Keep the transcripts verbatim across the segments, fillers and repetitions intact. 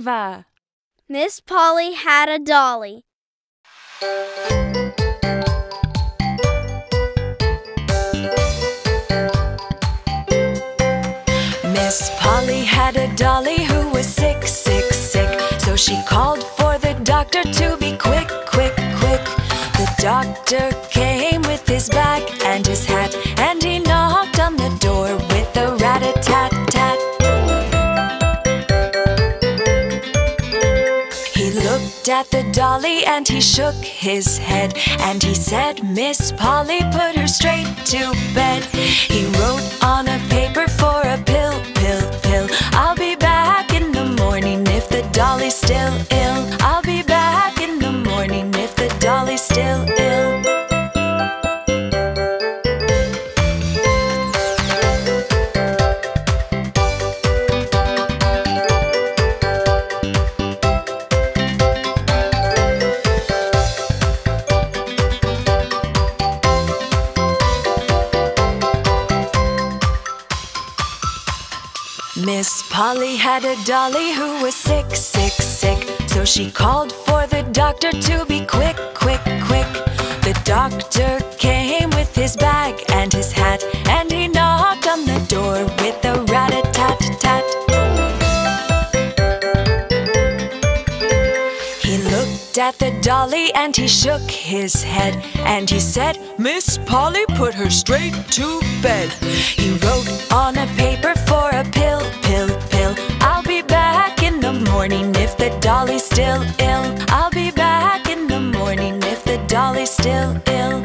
Eva. Miss Polly had a dolly. Miss Polly had a dolly who was sick, sick, sick. So she called for the doctor to be quick, quick, quick. The doctor came with his bag and his hat, and he knocked on the door with a rat-a-tat-tat. He looked at the dolly and he shook his head, and he said, Miss Polly, put her straight to bed. He wrote on a paper for a pill, pill, pill. I'll be back in the morning if the dolly's still ill. I'll be back in the morning if the dolly's still ill. Miss Polly had a dolly who was sick, sick, sick. So she called for the doctor to be quick, quick, quick. The doctor came with his bag and his hat, and he knocked on the door with a rat-a-tat-tat. He looked at the dolly and he shook his head, and he said, Miss Polly, put her straight to bed. He wrote on a paper for a pill, pill, pill. I'll be back in the morning if the dolly's still ill. I'll be back in the morning if the dolly's still ill.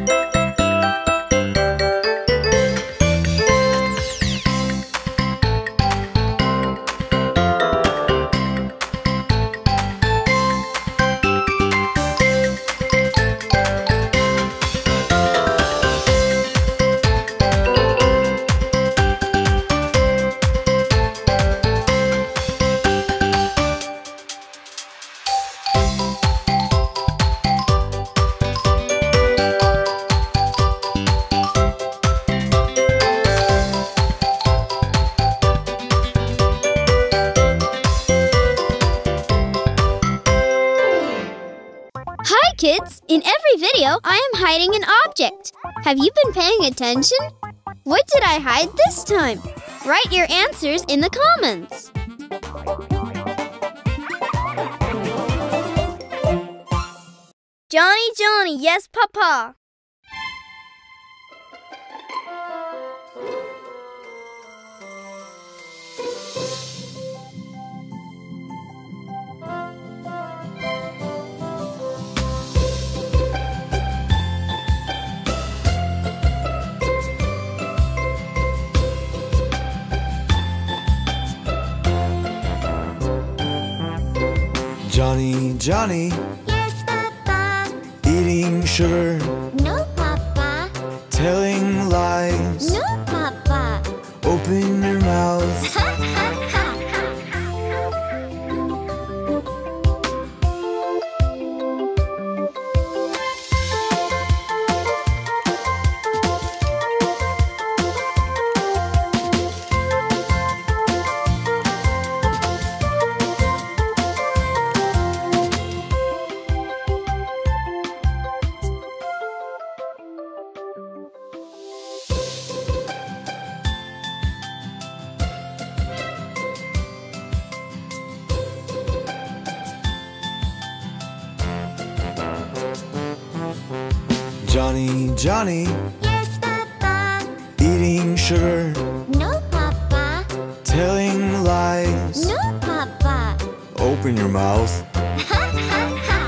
Hi, kids! In every video, I am hiding an object. Have you been paying attention? What did I hide this time? Write your answers in the comments. Johnny, Johnny, yes, Papa. Johnny, Johnny, Yes, Papa. eating sugar, No, Papa. telling lies. No, Papa. Open your mouth. Ha, ha, ha. Johnny, Johnny, Yes, Papa. eating sugar, No, Papa. telling lies. No, Papa. Open your mouth. Ha, ha, ha.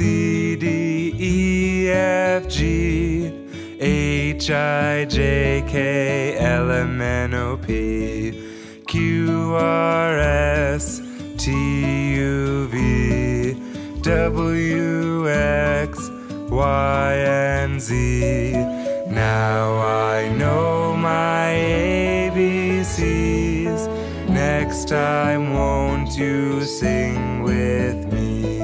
C, D, E, F, G, H, I, J, K, L, M, N, O, P, Q, R, S, T, U, V, W, X, Y, and Z. Now I know my A B Cs. Next time, won't you sing with me?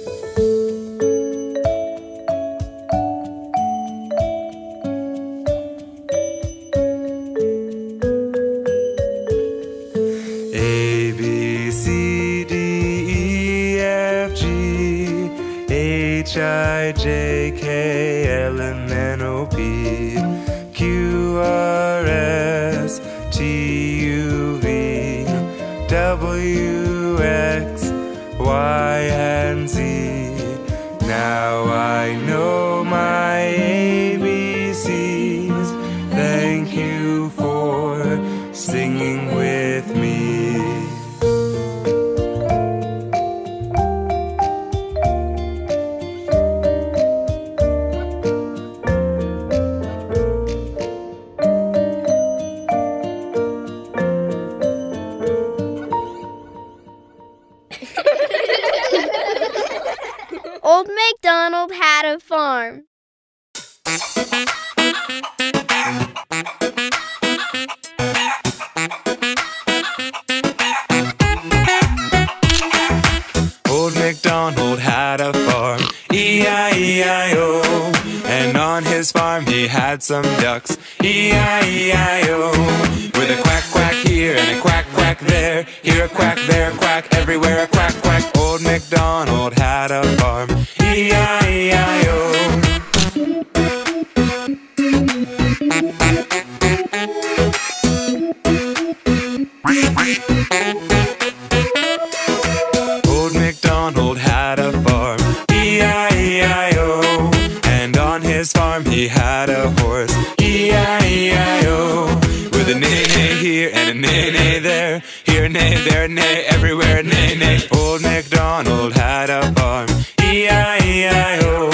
A, B, C, D, E, F, G, H, I, J, K, L, M, N, O, P, Q, R, S, T, U, V, W, X, Y, and Z. Now I know my A B Cs. Thank you for singing with me. Old MacDonald had a farm. Old MacDonald had a farm, E I E I O. And on his farm he had some ducks, E I E I O. With a quack quack here and a quack quack there, here a quack, there a quack, everywhere a quack quack. Old MacDonald had a farm, E I E I O. Old MacDonald had a farm, E I E I O. And on his farm he had a horse, E I E I O. With a neigh-neigh here and a neigh-neigh there, here a neigh, there a neigh, everywhere a neigh-neigh. Old MacDonald had a farm, E I E I O.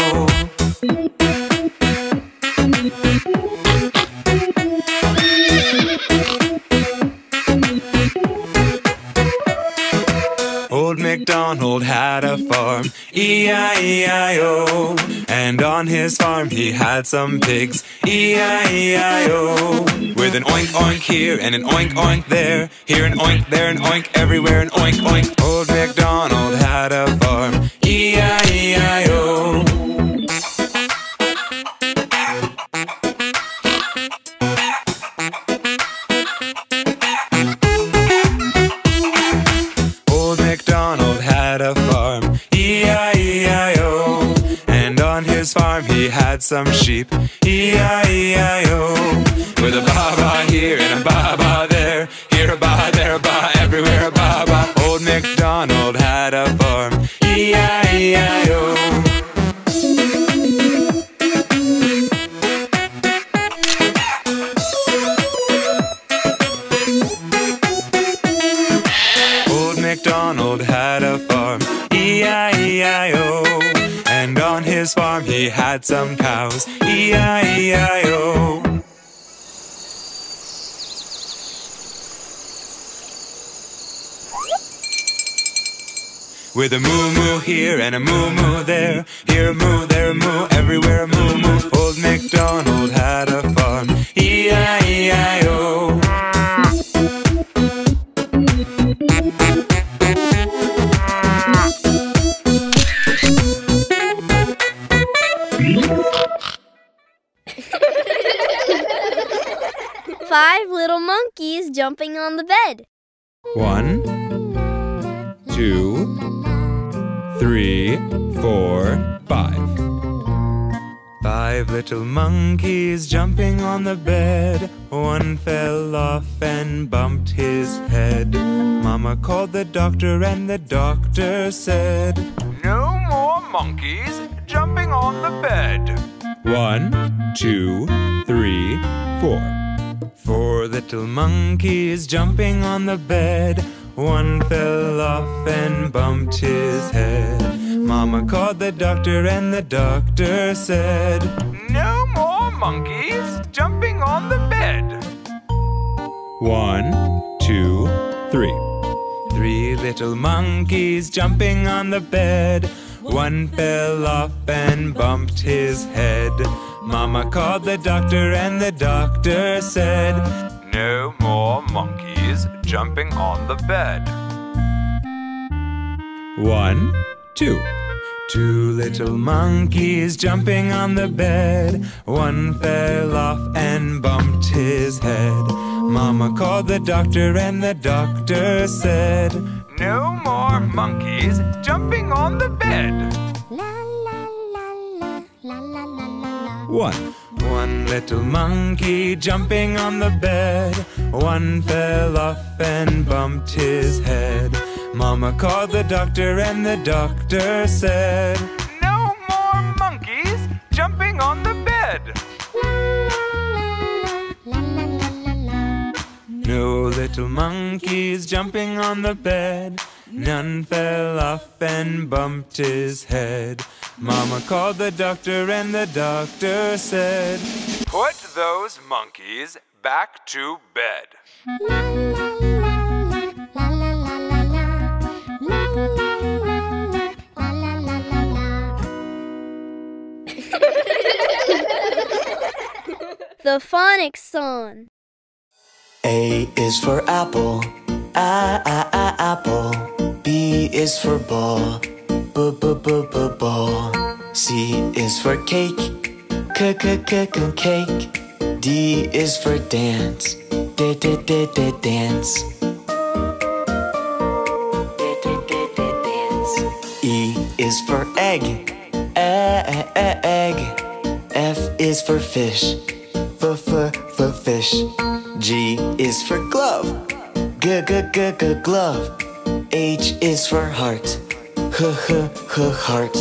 Old MacDonald had a farm, E I E I O. And on his farm he had some pigs, E I E I O. With an oink oink here and an oink oink there, here an oink, there an oink, everywhere an oink oink. Old MacDonald had a farm, E I E I O. Old MacDonald had a farm, E I E I O. And on his farm he had some sheep, E I E I O. With a ba-ba here and a ba-ba there, here a ba, there a ba, everywhere a ba-ba. Old MacDonald had a farm, E I E I O. Old MacDonald had a farm, E I E I O. And on his farm he had some cows, E I E I O. With a moo-moo here and a moo-moo there, here a moo, there a moo, everywhere a moo-moo. Old MacDonald had a farm, E I E I O. Five little monkeys jumping on the bed. One, two, three, four, five. Five little monkeys jumping on the bed. One fell off and bumped his head. Mama called the doctor and the doctor said, "No more monkeys jumping on the bed." One, two, three, four. Four little monkeys jumping on the bed. One fell off and bumped his head. Mama called the doctor and the doctor said, "No more monkeys jumping on the bed." One, two, three. Three little monkeys jumping on the bed. One fell off and bumped his head. Mama called the doctor and the doctor said, "No more monkeys jumping on the bed." One, two. Two little monkeys jumping on the bed. One fell off and bumped his head. Mama called the doctor and the doctor said, "No more monkeys jumping on the bed." La la la la la la la la. One. One little monkey jumping on the bed. One fell off and bumped his head. Mama called the doctor and the doctor said, "No more monkeys jumping on the bed." No little monkeys jumping on the bed. None fell off and bumped his head. Mama called the doctor and the doctor said, "Put those monkeys back to bed." The phonics song. A is for apple, A, A, A, apple. B is for ball, B, B, B, B, ball. C is for cake, C, C, C, C, cake. D is for dance, D, D, D, D, dance. D, D, D, D, dance. E is for egg, E, E, E, egg. F is for fish, F, F, F, fish. G is for glove, G, G, G, G, glove. H is for heart, H, H, H, heart.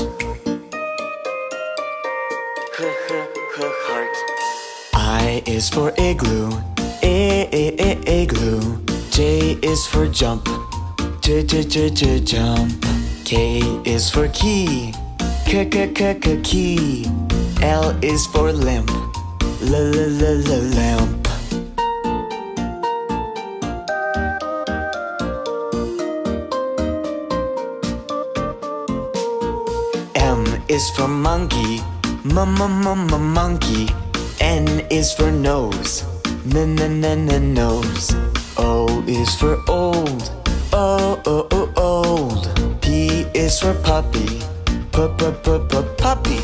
H, H, H, heart. I is for igloo, I, I, I, igloo. J is for jump, J, J, J, J, jump. K is for key, K, K, K, K, key. L is for lamp, L, L, L, L, lamp. M is for monkey, M, M, M, M, monkey. N is for nose, N, N, N, N, nose. O is for old, O, O, O, old. P is for puppy, P, P, P, P, puppy.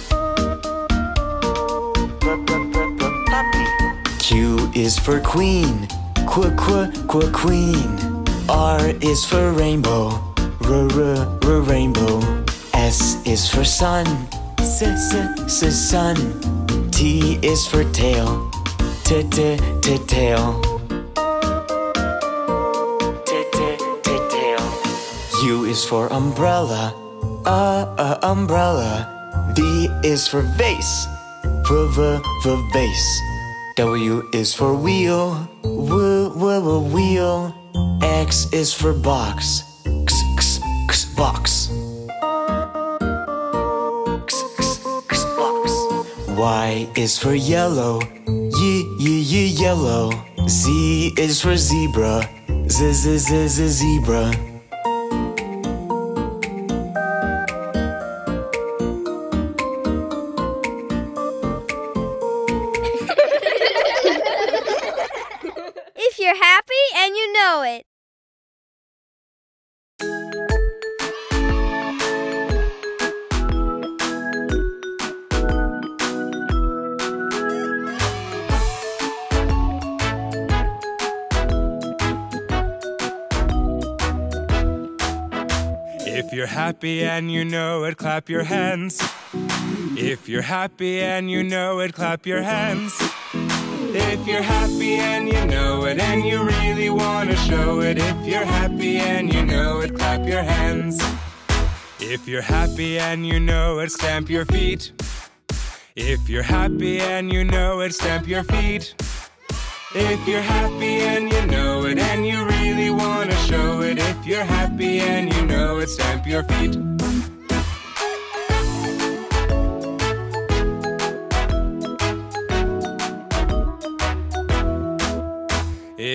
P, P, P, P, puppy. Q is for queen, Qu, Qu, Qu, queen. R is for rainbow, R, R, R, rainbow. S is for sun, S, S, S, sun. T is for tail, T, T, T, tail. T, T, T, tail. U is for umbrella, Uh, uh, umbrella. V is for vase, V, V, V, vase. W is for wheel, W, W, W, wheel. X is for box, X, X, X, box. Y is for yellow, Y, Y, Y, yellow. Z is for zebra, Z, Z, Z, Z, zebra. If you're happy and you know it. If you're happy and you know it, clap your hands. If you're happy and you know it, clap your hands. If you're happy and you know it, and you really want to show it. If you're happy and you know it, clap your hands. If you're happy and you know it, stamp your feet. If you're happy and you know it, stamp your feet. If you're happy and you know it, and you really want to show it. If you're happy and you know it, stamp your feet.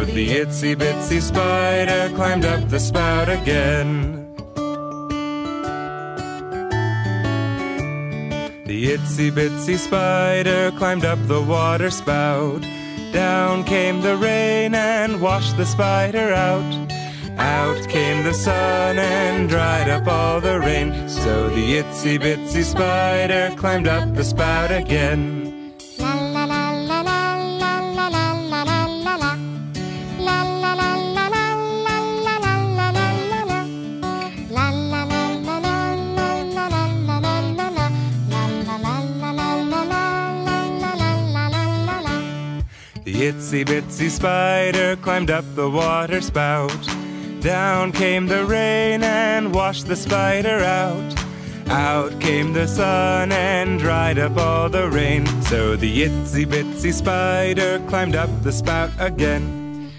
So the itsy bitsy spider climbed up the spout again. The itsy bitsy spider climbed up the water spout. Down came the rain and washed the spider out. Out came the sun and dried up all the rain. So the itsy bitsy spider climbed up the spout again. The itsy bitsy spider climbed up the water spout. Down came the rain and washed the spider out. Out came the sun and dried up all the rain. So the itsy bitsy spider climbed up the spout again.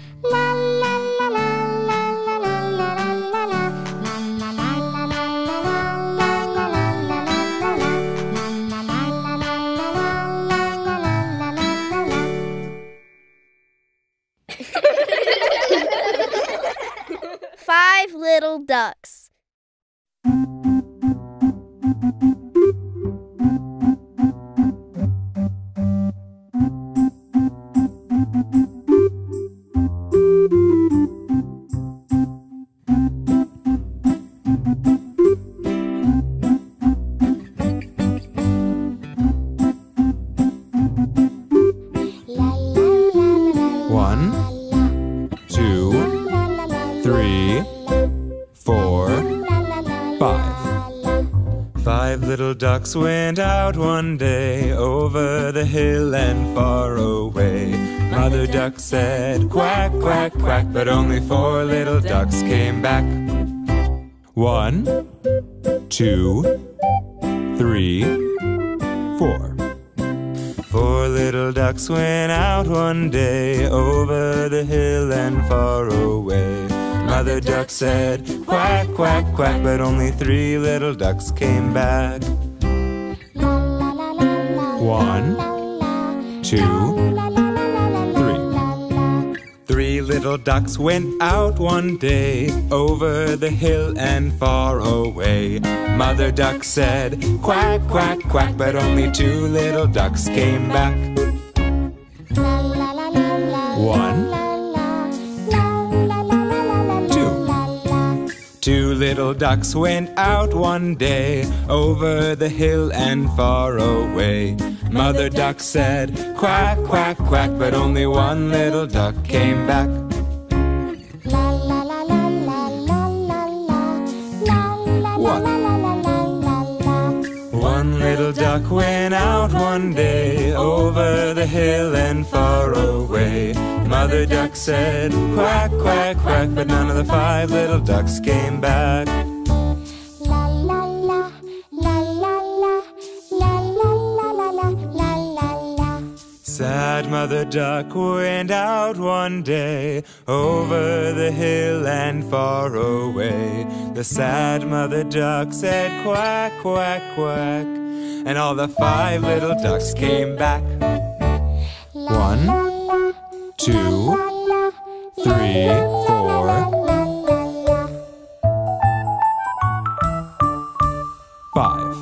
Five little ducks. One, two, three, four, five. Five little ducks went out one day over the hill and far away. Mother duck said quack, quack, quack, but only four little ducks came back. One, two, three, four. Four little ducks went out one day over the hill and far away. Mother duck said quack, quack, quack, but only three little ducks came back. One, two, three. Three little ducks went out one day over the hill and far away. Mother duck said quack, quack, quack, but only two little ducks came back. One, two. Two little ducks went out one day over the hill and far away. Mother duck said quack, quack, quack, but only one little duck came back. One. One little duck went out one day over the hill and far away. Mother duck said quack, quack, quack, but none of the five little ducks came back. Sad Mother Duck went out one day over the hill and far away. The sad Mother Duck said quack, quack, quack, and all the five little ducks came back. One, two, three, four. Five.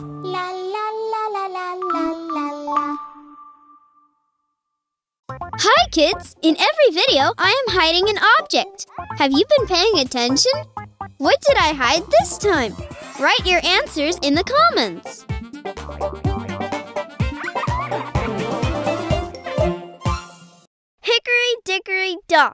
Hi kids! In every video, I am hiding an object. Have you been paying attention? What did I hide this time? Write your answers in the comments. Hickory dickory dock.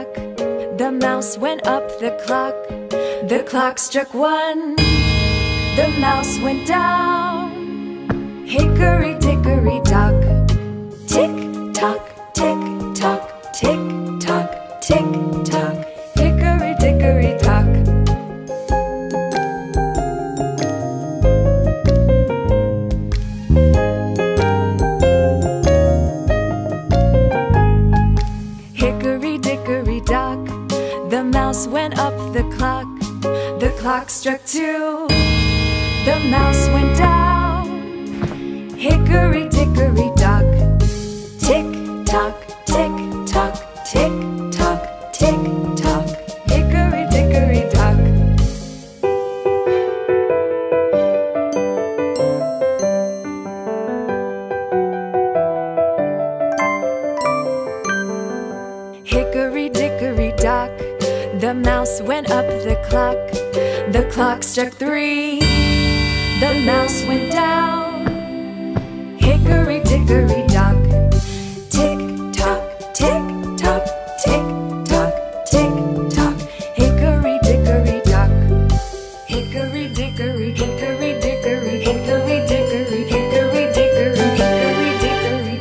The mouse went up the clock. The clock struck one. the mouse went down. Hickory dickory dock. Tick tock, tick tock, tick tock, tick tock. Hickory dickory dock. Hickory dickory dock, the mouse went up the clock. The clock struck two, the mouse went down. Hickory dickory dock. Tick tock, tick tock, tick tock, tick tock. Hickory dickory dock. Hickory dickory dock, the mouse went up the clock. The clock struck three, the mouse went down. Hickory dickory dock. Tick tock, tick tock, tick tock, tick tock. Hickory dickory dock. Hickory dickory, hickory dickory, hickory dickory, hickory dickory, hickory dickory.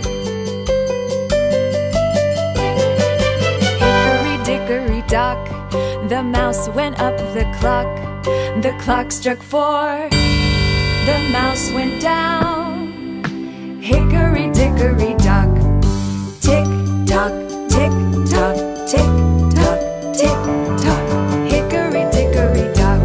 Hickory dickory dock, the mouse went up the clock. The clock struck four, the mouse went down. Hickory dickory dock. Tick tock, tick tock, tick tock, tick tock. Hickory dickory dock.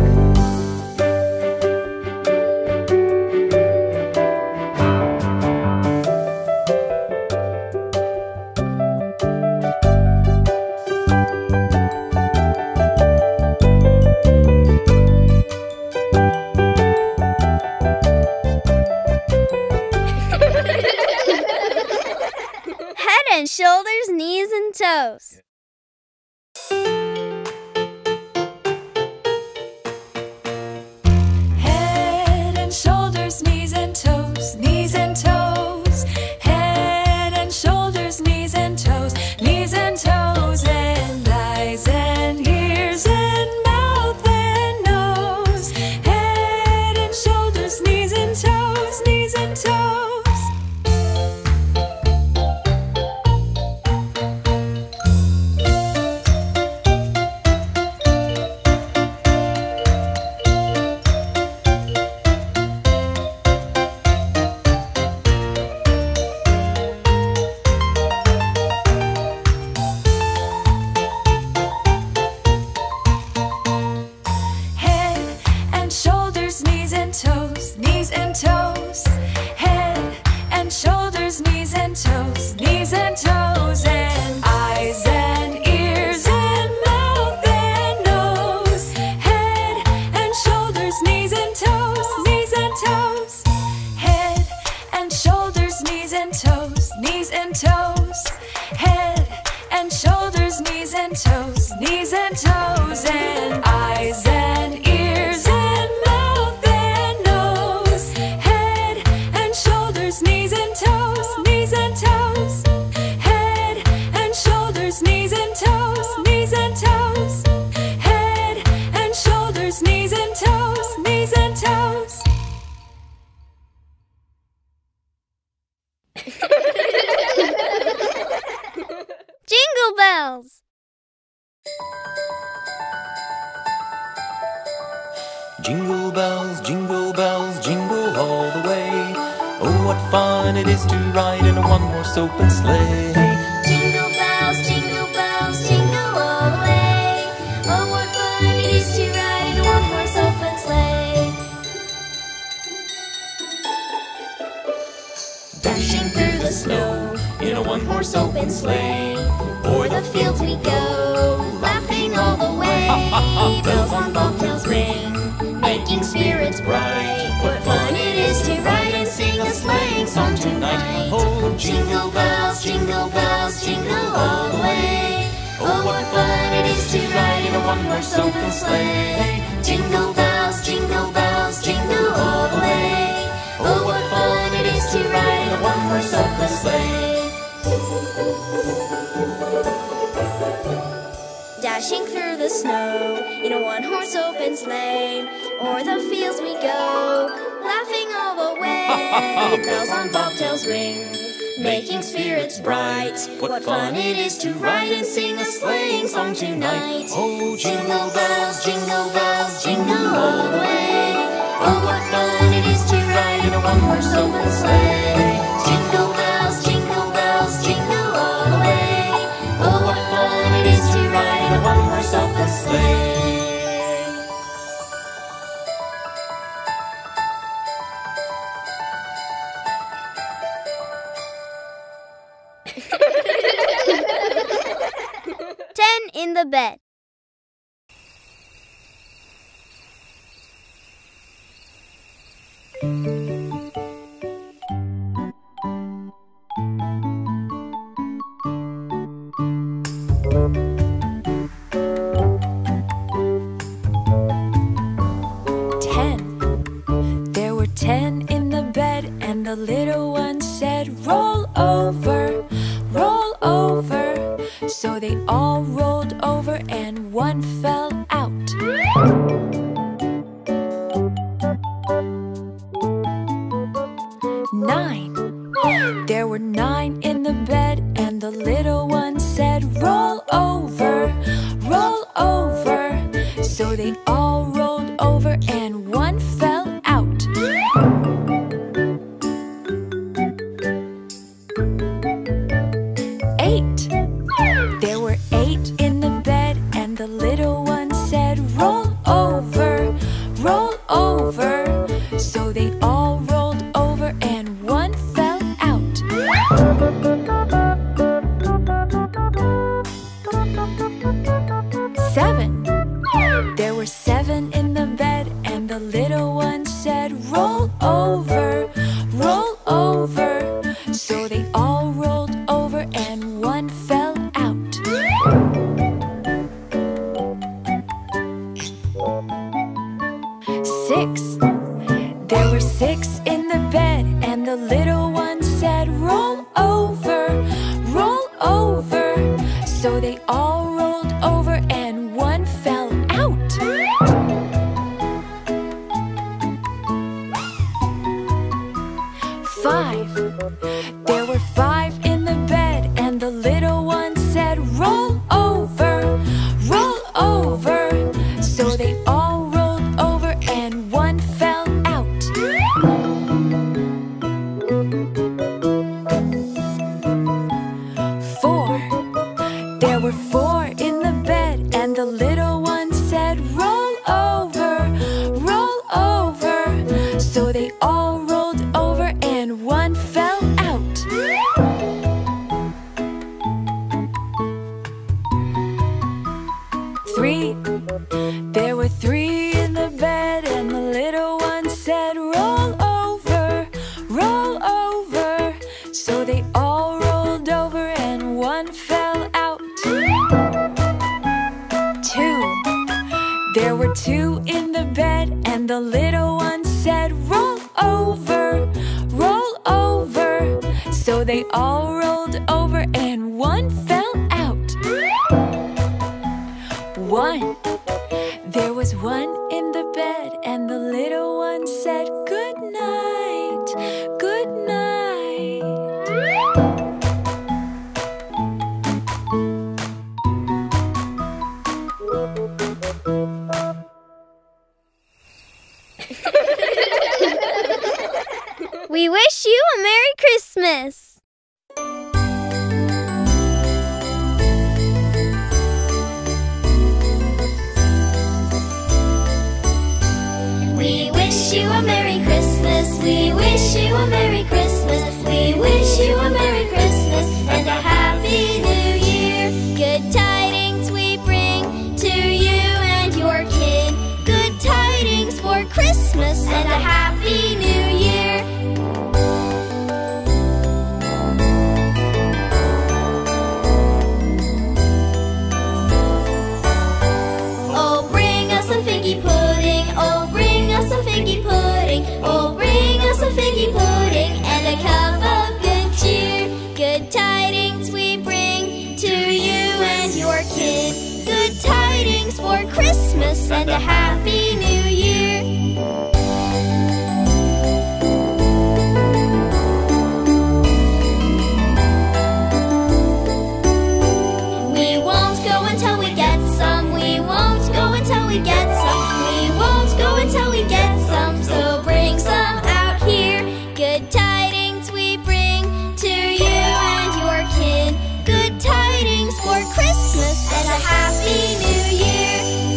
Head and shoulders, knees and toes. Head and shoulders, knees and toes, knees and toes. Head and shoulders, knees and toes, knees and toes. And eyes and ears and mouth and nose. Head and shoulders, knees and toes, knees and toes. Jingle bells! Jingle bells, jingle bells, jingle all the way. Oh, what fun it is to ride in a one-horse open sleigh. Jingle bells, jingle bells, jingle all the way. Oh, what fun it is to ride in a one-horse open sleigh. Dashing through the snow In a one-horse open sleigh. o'er the fields we go, laughing all the way. Bells on bobtails ring, making spirits bright. What fun it is to ride and sing a sleighing song tonight. Oh, Jingle bells, jingle bells, jingle all the way. Oh, what fun it is to ride in a one-horse open sleigh. Jingle bells, jingle bells, jingle all the way. Oh, what fun it is to ride in a one-horse open sleigh. dashing through the snow in a one-horse open sleigh. O'er the fields we go, laughing all the way. Bells on bobtails ring, making spirits bright. What fun it is to ride and sing a sleighing song tonight. Oh, jingle bells, jingle bells, jingle all the way. Oh, what fun it is to ride in a one-horse open sleigh. Jingle bells, jingle bells, jingle all the way. Oh, what fun it is to ride in a one-horse open sleigh. Ten in the bed. There were ten in the bed, and the little one said, roll over, roll over. So they all rolled over and one fell out. Nine. There were nine in the bed, and the little one said, roll over, roll over. So they all rolled over and one fell out. Eight. There were eight in the bed, and the little one said, roll over, roll over. So they all rolled over and one fell out. Seven. There were seven in the bed, and the little one said, roll over, roll over. So they all rolled over and one fell out. Six. There were six in the bed, and the little one said, roll over, roll over. So they all rolled over and one fell out. Five. There were five in the bed, and the little one said, roll over, roll over. So they all rolled over and one fell out. Four. There were four in the bed, and the little one said, roll over, roll over. So they all rolled over and one fell out. Three. There were three in the bed, and the little one said, roll over, roll over. So they all rolled over and one fell out. Two. There were two in the bed, and the little one said, roll over, roll over. So they all rolled over and one fell out. One. There was one in the bed, and the little one said, good night, good night. We wish you a Merry Christmas! We wish you a Merry Christmas. We wish you a Merry Christmas. We wish you a Merry Christmas and a Happy New Year. Good tidings we bring to you and your kin. Good tidings for Christmas and a Happy New Year. and a Happy New Year. We won't go until we get some. We won't go until we get some. We won't go until we get some. So bring some out here. Good tidings we bring to you and your kin. Good tidings for Christmas and a Happy New Year.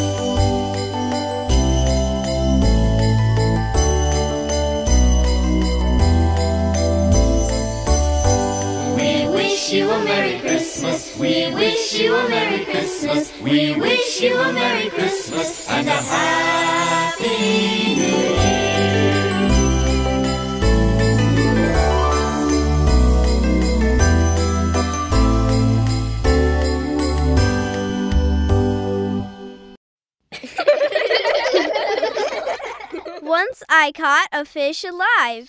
We wish you a Merry Christmas. We wish you a Merry Christmas. We wish you a Merry Christmas and a Happy New Year. Once I caught a fish alive.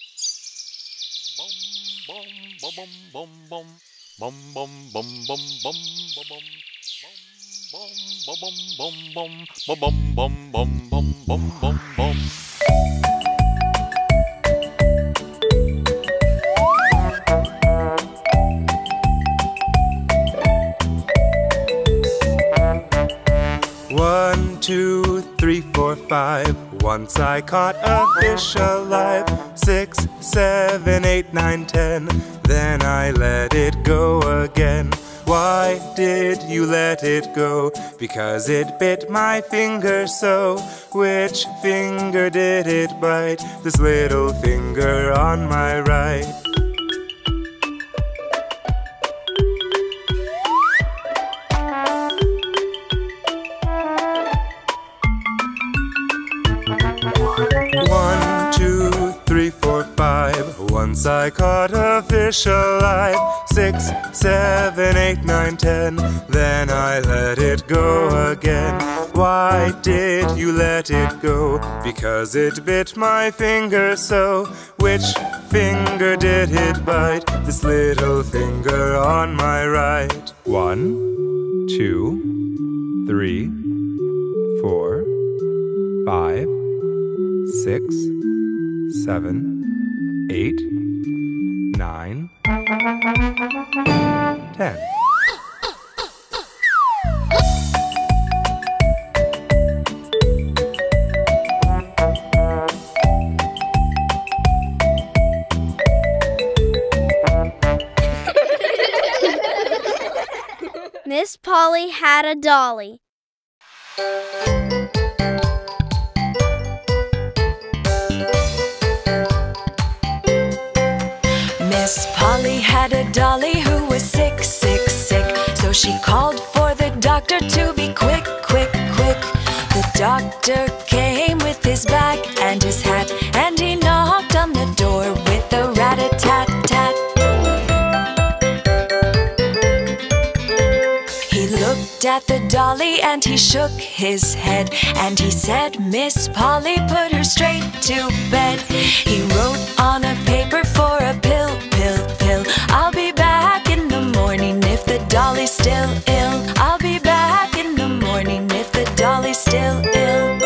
One, two, three, four, five. Once I caught a fish alive. Six, seven, eight, nine, ten. Then I let it go again. Why did you let it go? Because it bit my finger so. Which finger did it bite? This little finger on my right. One, two, three, four, five. Once I caught a fish alive. Six, seven, eight, nine, ten. Then I let it go again. Why did you let it go? Because it bit my finger so. Which finger did it bite? This little finger on my right. One, two, three, four, five, six, seven, eight, nine, ten. Miss Polly had a dolly. Miss Polly had a dolly who was sick, sick, sick. So she called for the doctor to be quick, quick, quick. The doctor came with his bag and his hat, and he knocked on the door with a rat-a-tat-tat. He looked at the dolly and he shook his head, and he said, Miss Polly, put her straight to bed. He wrote on a paper for a pill, pill, pill. I'll be back in the morning if the dolly's still ill. I'll be back in the morning if the dolly's still ill.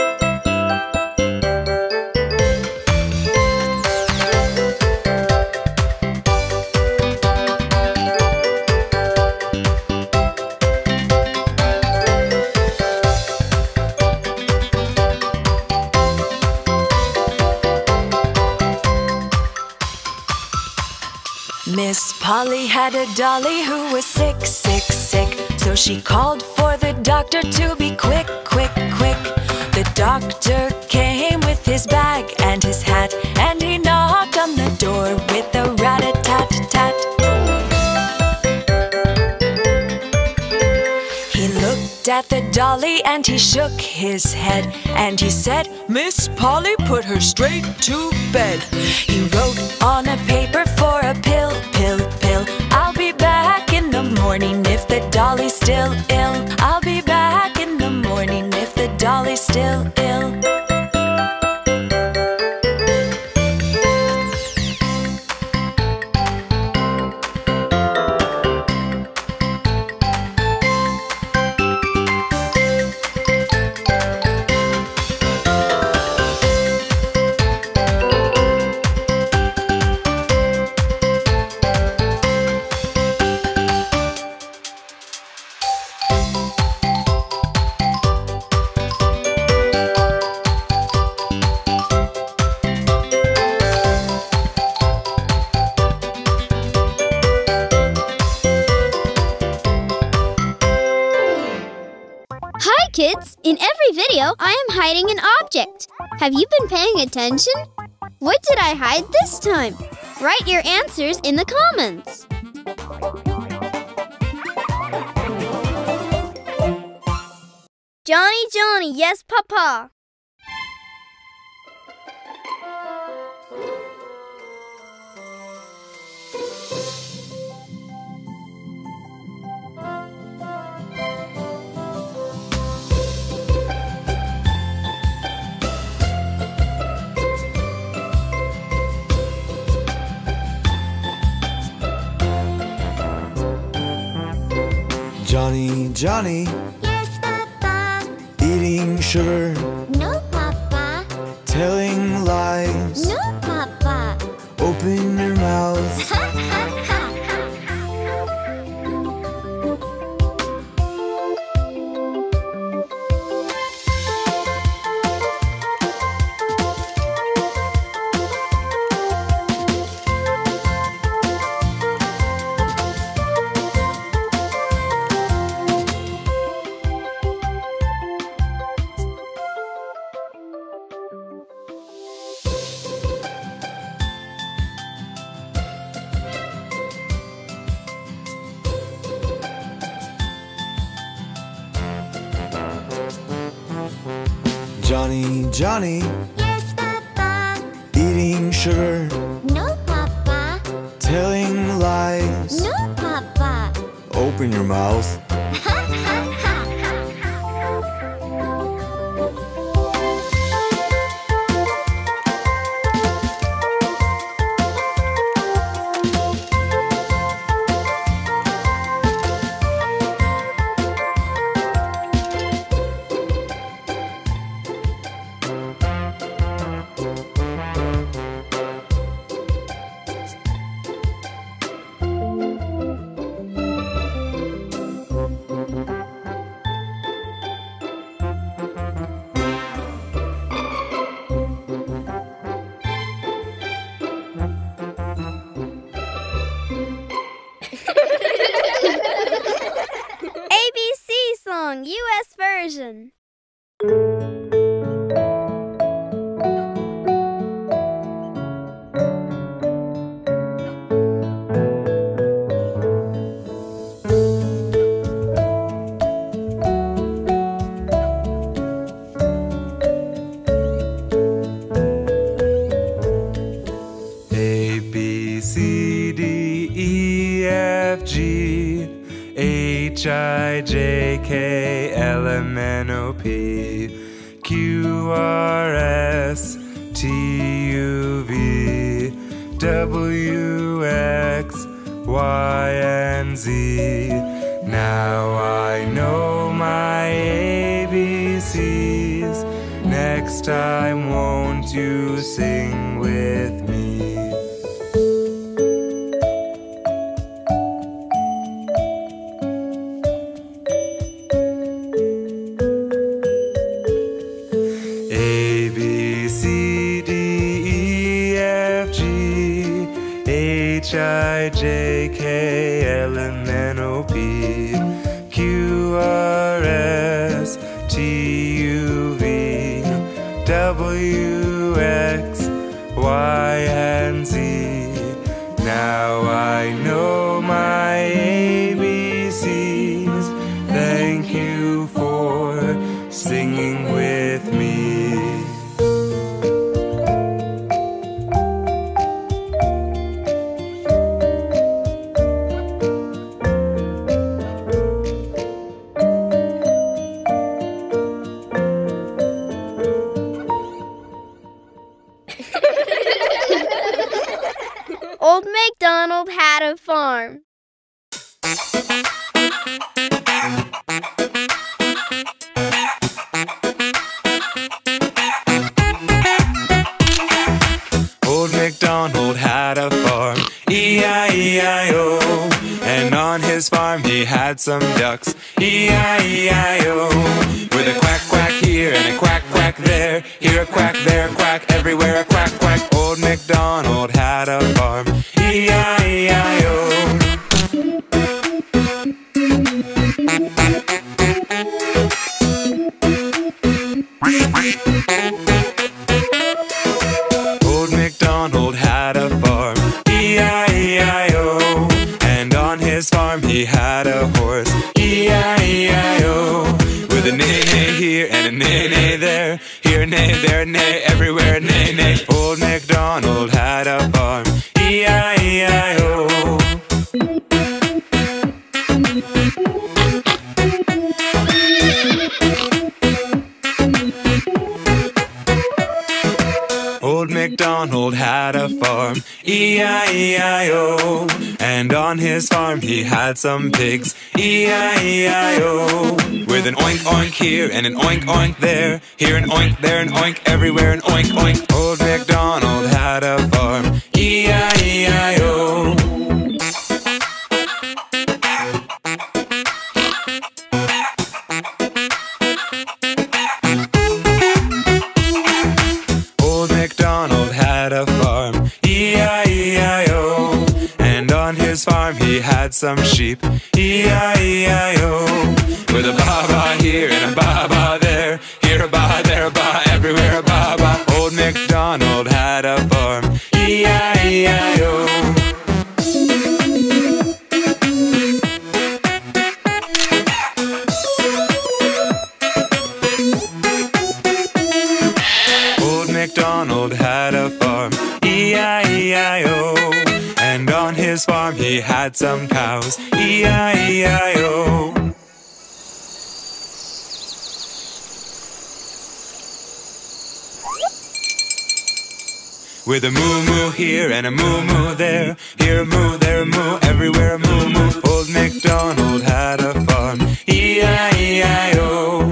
Miss Polly had a dolly who was sick, sick, sick. So she called for the doctor to be quick, quick, quick. The doctor came with his bag and his hat, and he knocked on the door with a rat-a-tat-tat. He looked at the dolly and he shook his head, and he said, Miss Polly, put her straight to bed. He wrote on a paper for a pill, pill, pill. I'll be back in the morning if the dolly's still ill. I'll be back in the morning if the dolly's still ill. In every video, I am hiding an object. Have you been paying attention? What did I hide this time? Write your answers in the comments. Johnny, Johnny, yes, Papa. Johnny, Johnny, Yes, Papa. eating sugar, No, Papa. telling lies. No, Papa. Open your mouth. Ha, ha, ha. Johnny, Johnny, Yes, Papa. eating sugar, No, Papa. telling lies. No, Papa. Open your mouth. Ha, ha, ha. A B C song, U S version. A, B, C, D, E, F, G, H, I, J, K, L, M, N, O, P, Q, R, S, T, U, V, W, X, Y, and Z. Now I know my A B Cs. Next time, won't you sing with me? A, B, C, D, E, F, G, H, I, J, K, L, M, N, O, P, Q, R, S, T, U, V, W, X, Y, and Z. Now I know my A B Cs. Thank you for singing with me. Old MacDonald had a farm. Old MacDonald had a farm, E I E I O. And on his farm he had some ducks, E I E I O. With a quack quack here and a quack quack there, here a quack, there a quack, everywhere a quack quack. Old MacDonald had a farm, E I E I O. Old MacDonald had a farm, E I E I O. And on his farm he had a horse, E I E I O. With a neigh-neigh here and a neigh-neigh there, here a neigh, there a neigh, everywhere a neigh-neigh. Old MacDonald had a farm, E I E I O. Old MacDonald had a farm, E I E I O. And on his farm he had some pigs, E I E I O. With an oink oink here and an oink oink there, here an oink, there an oink, everywhere an oink oink. Old MacDonald had a farm, E I E I O. Old MacDonald had a farm, E I E I O. And on his farm he had some sheep, E I E I O. With a ba-ba here and a ba-ba there, here a ba, there a ba, everywhere a ba-ba. Old MacDonald had a farm, E I E I O. Old MacDonald had a farm, E I E I O. And on his farm he had some cows, E I E I O. With a moo-moo here and a moo-moo there, here a moo, there a moo, everywhere a moo-moo. Old MacDonald had a farm, E I E I O.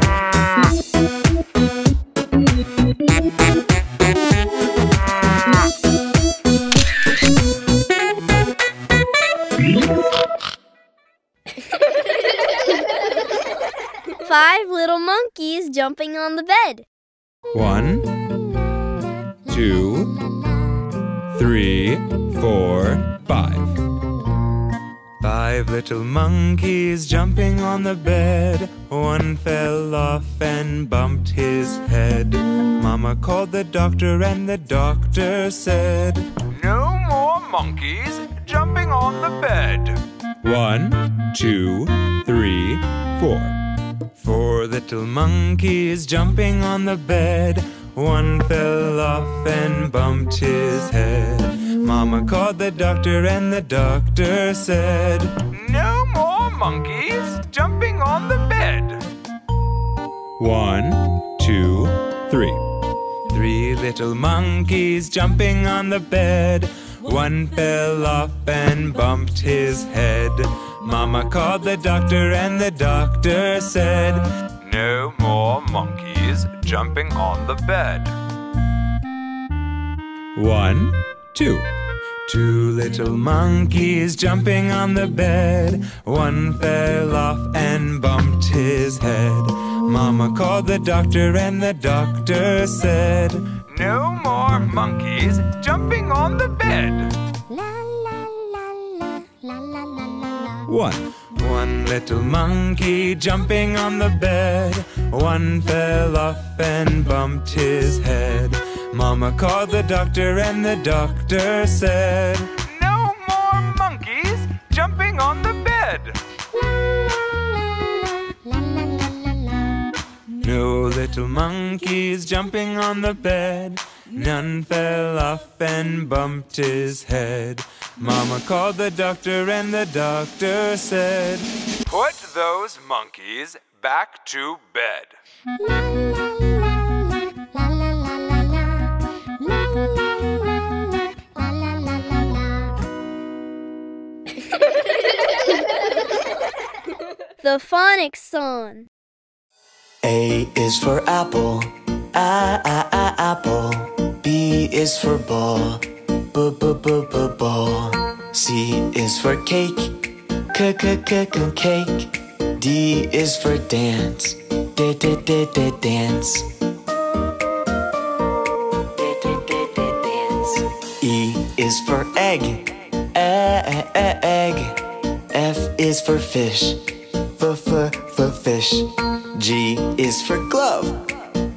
Five little monkeys jumping on the bed. One, two, three, four, five. Five little monkeys jumping on the bed. One fell off and bumped his head. Mama called the doctor and the doctor said, "No more monkeys jumping on the bed." One, two, three, four. Four little monkeys jumping on the bed. One fell off and bumped his head. Mama called the doctor and the doctor said, "No more monkeys jumping on the bed." One, two, three. Three little monkeys jumping on the bed. One fell off and bumped his head. Mama called the doctor and the doctor said, "No more monkeys jumping on the bed." One, two. Two little monkeys jumping on the bed. One fell off and bumped his head. Mama called the doctor and the doctor said, "No more monkeys jumping on the bed." One. One little monkey jumping on the bed. One fell off and bumped his head. Mama called the doctor and the doctor said, "No more monkeys jumping on the bed." No little monkeys jumping on the bed. None fell off and bumped his head. Mama called the doctor and the doctor said, "Put those monkeys back to bed." The phonics song. A is for apple, A, A, A, apple. B is for ball, B, B, B, B, ball. C is for cake, C, C, C, C, cake. D is for dance, D, D, D, D, dance. D, D, D, D, dance. E is for egg, E, E, E, egg. F is for fish, F, F, F, fish. G is for glove,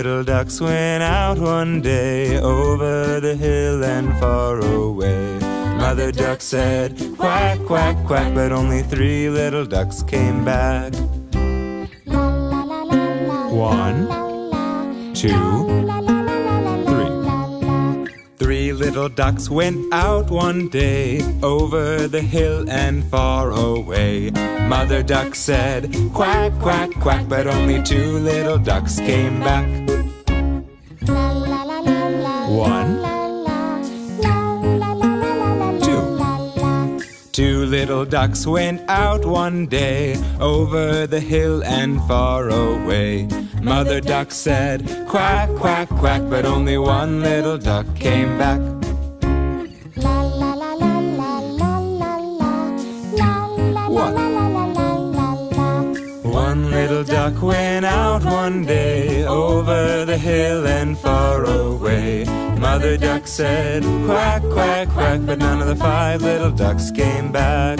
little ducks went out one day over the hill and far away. Mother duck said, quack, quack, quack, but only three little ducks came back. One, two, three. Three little ducks went out one day over the hill and far away. Mother duck said, quack, quack, quack, but only two little ducks came back. One, two little ducks went out one day over the hill and far away. Mother duck said, quack, quack, quack, but only one little duck came back. One. One little duck went out one day over the hill and far away. Mother duck said, quack, quack, quack, but none of the five little ducks came back.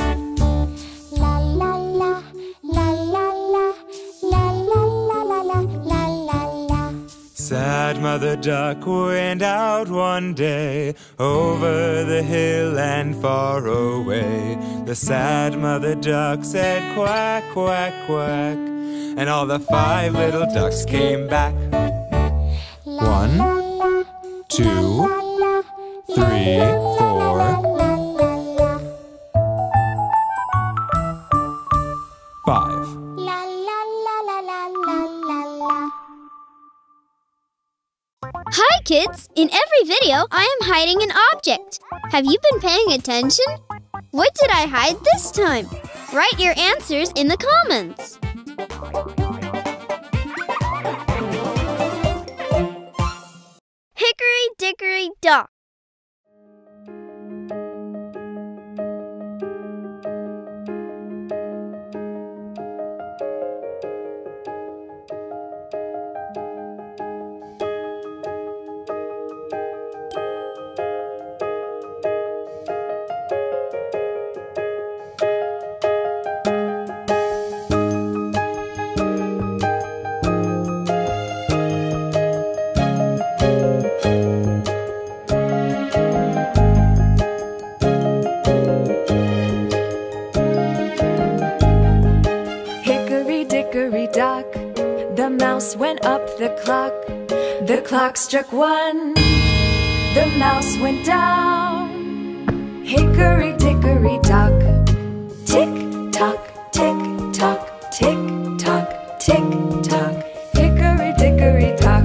Sad Mother Duck went out one day over the hill and far away. The sad Mother Duck said, quack, quack, quack, and all the five little ducks came back. One, two, three, four, five. Hi kids! In every video, I am hiding an object. Have you been paying attention? What did I hide this time? Write your answers in the comments. Hickory dickory dock. Went up the clock, the clock struck one, the mouse went down. Hickory dickory dock, tick tock, tick tock, tick tock, tick tock. Hickory dickory dock.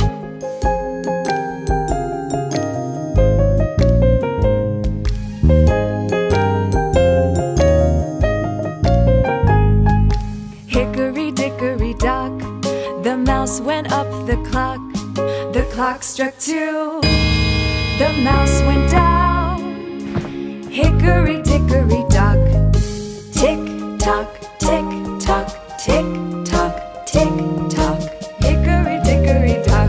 Hickory dickory dock, the mouse went up the clock, the clock struck two, the mouse went down. Hickory dickory dock, tick tock, tick tock, tick tock, tick tock. Hickory dickory dock.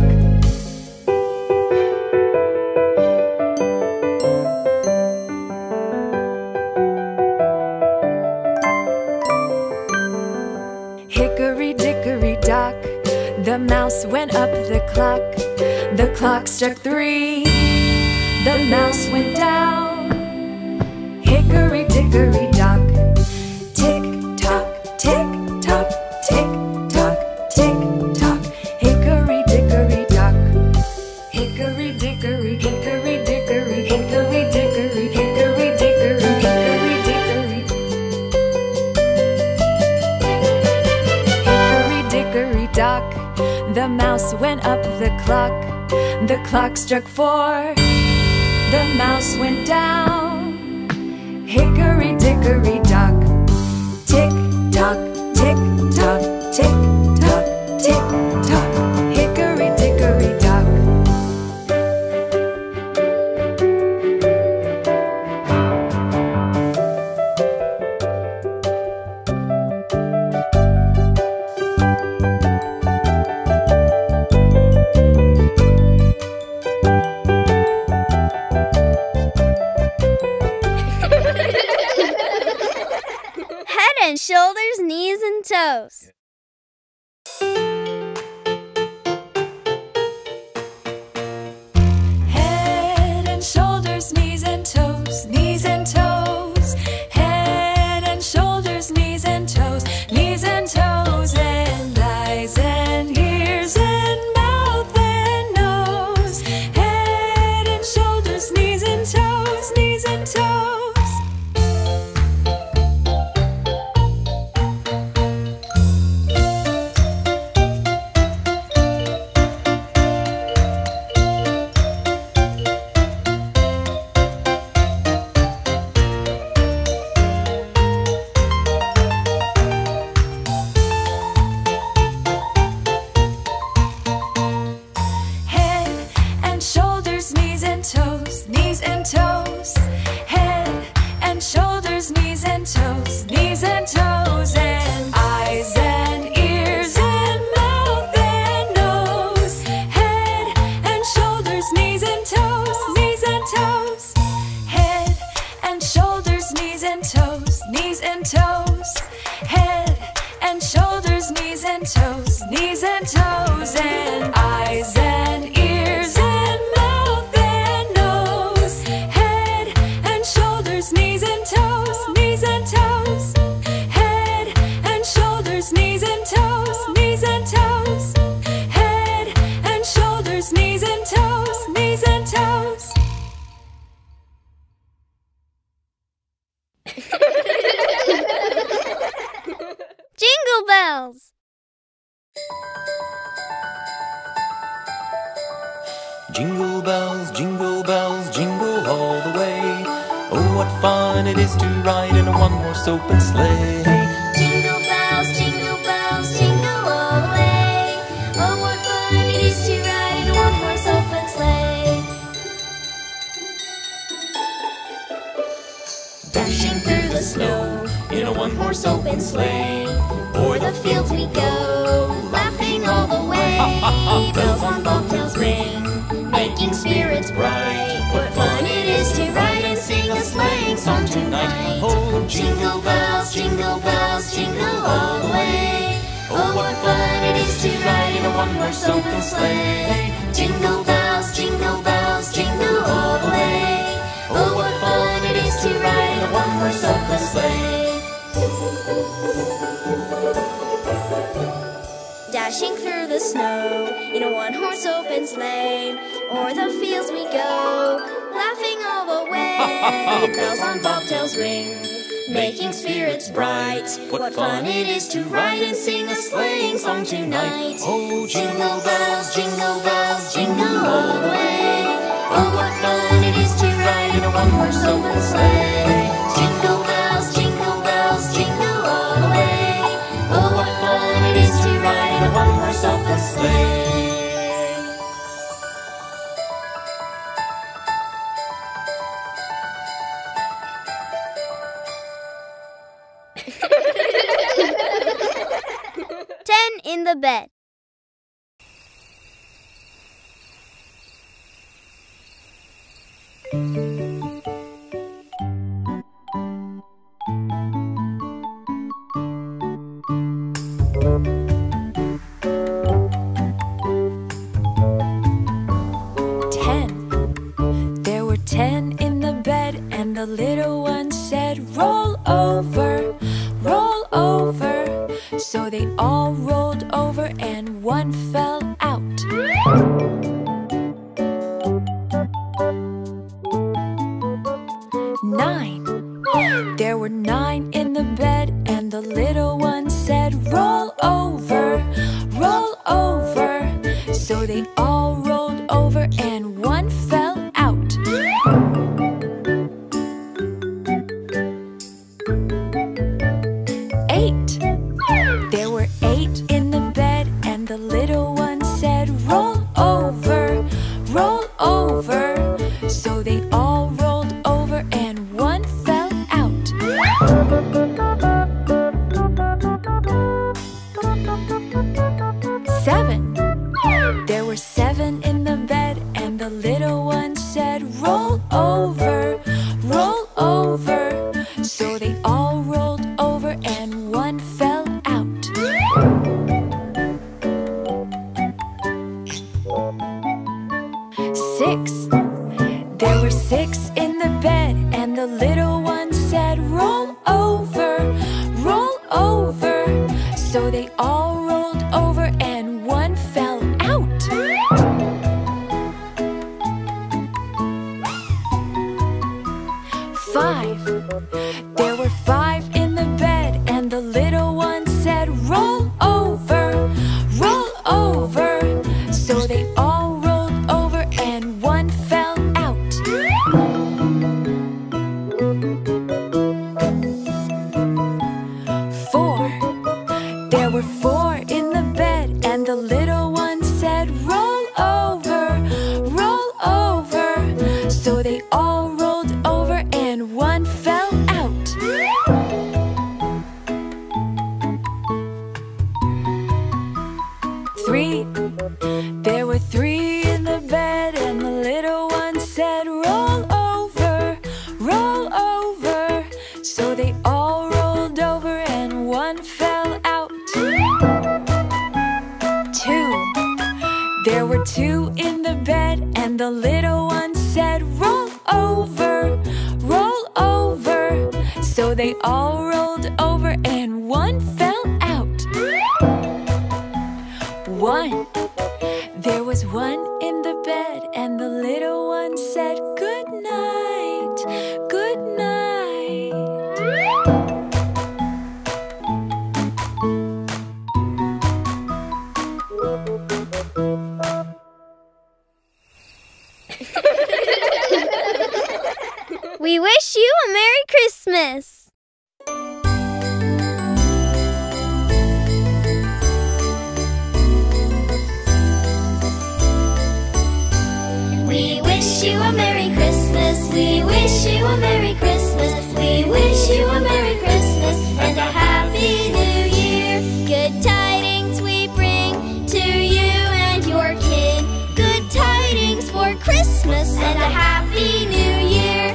Hickory dickory dock, the mouse went up the clock, the clock struck three, the mouse went down. Hickory dickory dock, tick tock, tick tock, tick tock, tick tock. Hickory dickory dock. Hickory dickory, hickory dickory, hickory dickory, hickory dickory, hickory dickory. Hickory dickory dock, the mouse went up the clock, the clock struck four, the mouse went down. Hickory dickory dock, tick tock, tick tock, tick tock, tick tock. Hickory dickory dock. And shoulders, knees, and toes. toes, knees and toes, and eyes and ears and mouth and nose, head and shoulders, knees and toes, knees and toes, head and shoulders, knees and toes, knees and toes, head and shoulders, knees and toes, knees and toes, and eyes and ears and mouth and nose, head and shoulders, knees and toes, knees and toes, head and shoulders, knees and toes, knees and toes, head and shoulders, knees and toes, knees and toes. Jingle bells! Jingle bells, jingle bells, jingle all the way. Oh, what fun it is to ride in a one-horse open sleigh. Jingle bells, jingle bells, jingle all the way. Oh, what fun it is to ride in a one-horse open sleigh. Dashing through the snow In a one-horse open sleigh. o'er the fields we go, laughing all the way. Bells on bobtails ring, making spirits bright. What fun it is to ride and sing a sleighing song tonight. Oh, Jingle bells, jingle bells, jingle all the way. Oh, what fun it is to ride in a one-horse open sleigh. Jingle bells, jingle bells, jingle all the way. Oh, what fun it is to ride in a one-horse open sleigh. Dashing through the snow in a one-horse open sleigh, o'er the fields we go, laughing all the way. Bells on bobtails ring, making spirits bright. What fun it is to ride and sing a sleighing song tonight. Oh, Jingle bells, jingle bells, jingle all the way. Oh, what fun it is to ride in a one-horse open sleigh. Jingle bells, jingle bells, jingle all the way. Oh, what fun it is to ride in a one-horse open sleigh. Ten in the bed. Ten. There were ten in the bed, and the little one said, roll over, roll over. So they all rolled over, and one fell out. Nine. There were nine in the bed, and the little one said, roll over, roll over. So they all rolled over, and one fell out. Eight. There were eight in the bed, and the little one said, roll over, roll over. So they all rolled over, and one fell out. Seven. There were seven in the bed, and the little one said, roll over, roll over. So they all rolled over, and one fell out. Six. There were six in the bed, and the little one said, roll over, roll over. So they all rolled over, and one fell out. Five. There were five in the bed, and the little one said, roll over, roll over. So they all rolled over, and one fell out. Four. There were four in the bed, and the little one said, roll over, roll over. So they all rolled over, and one fell out. were two in the bed, and the little one said, "Roll over, roll over." So they all rolled over, and one fell out. One. There was one in the bed, and the little one said, "Good night, good night." We wish you a Merry Christmas! We wish you a Merry Christmas. We wish you a Merry Christmas. We wish you a Merry Christmas and a Happy New Year. Good tidings we bring to you and your kid. Good tidings for Christmas and a Happy New Year.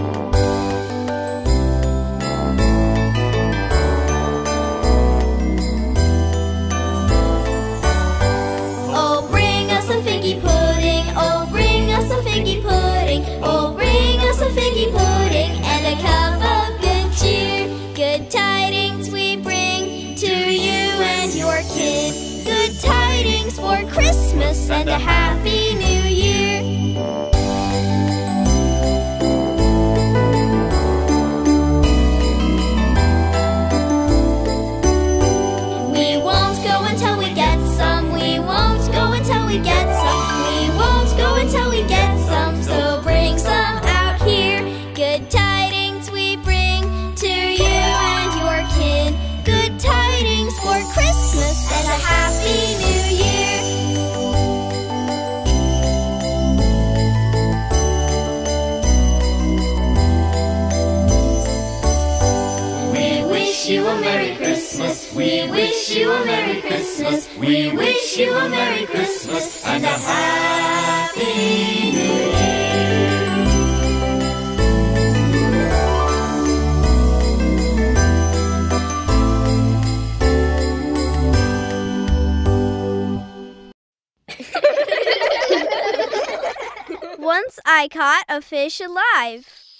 Oh, bring us a figgy pudding. Oh, bring us a figgy pudding. Oh, bring us a figgy pudding and a cup of good cheer. Good tidings we bring to you and your kid. Good tidings for Christmas and a Happy New Year. We won't go until we get some. We won't go until we get some. We won't go until we get some. So bring some out here. Good tidings we bring to you and your kid. Good tidings for Christmas and a Happy New Year. We wish you a Merry Christmas. We wish you a Merry Christmas. We wish you a Merry Christmas and a Happy New Year. Once I caught a fish alive.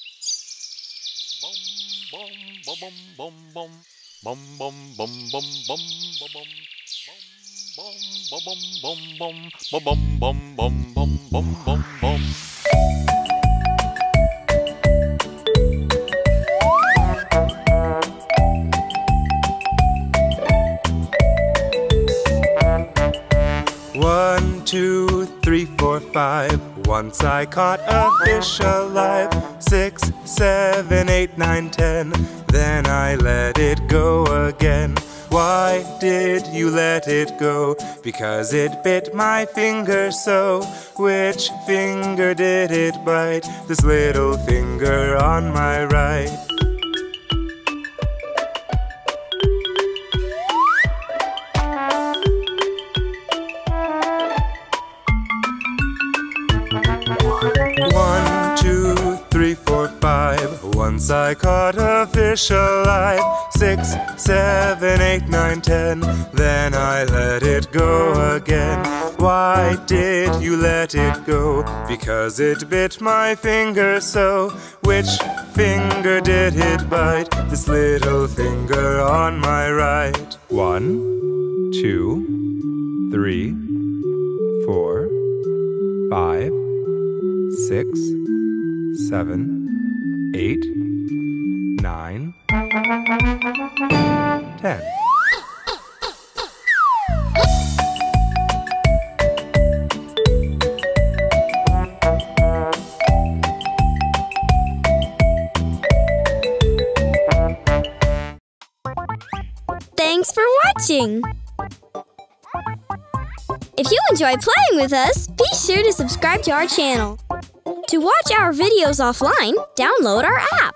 One, two, three, four, five. Once I caught a fish alive. Six, seven, eight, nine, ten. Then I let it go again. Why did you let it go? Because it bit my finger so. Which finger did it bite? This little finger on my right. One, two, three, four, five. Once I caught a fish alive. Six, seven, eight, nine, ten. Then I let it go again. Why did you let it go? Because it bit my finger so. Which finger did it bite? This little finger on my right. One, two, three, four, five, six, seven, eight, nine, ten. Thanks for watching! If you enjoy playing with us, be sure to subscribe to our channel. To watch our videos offline, download our app.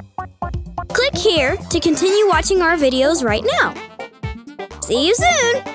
Click here to continue watching our videos right now. See you soon!